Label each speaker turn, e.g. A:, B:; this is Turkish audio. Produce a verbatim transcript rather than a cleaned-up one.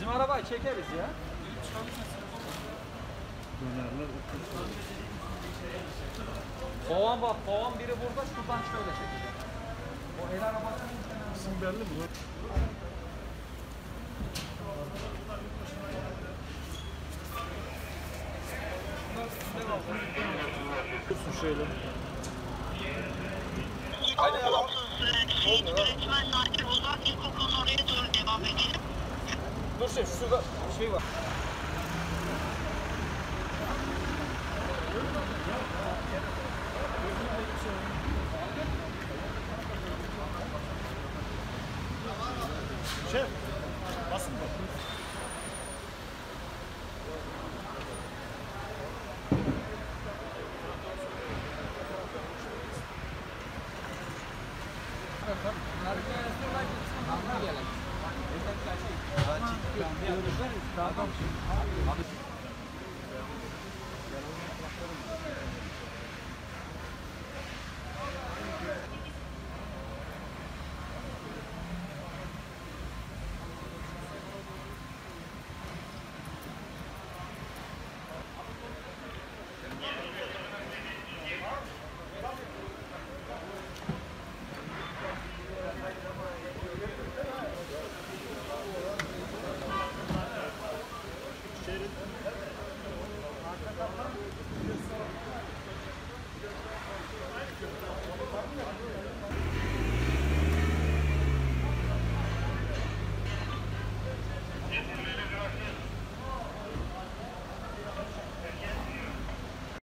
A: Bizim arabayı çekeriz ya.
B: Dönerler.
A: Kovan bak, kovan biri burada, şuradan şöyle çekeceğim. O el arabasının
B: İsim belli mi? Dursun şöyle.
C: Şehit öğretmen Nadir Uzak İlkokulu'nun oraya doğru devam edelim.
A: Dur şey, şurada bir şey var.
B: Şef, basın mı?
A: Tamam.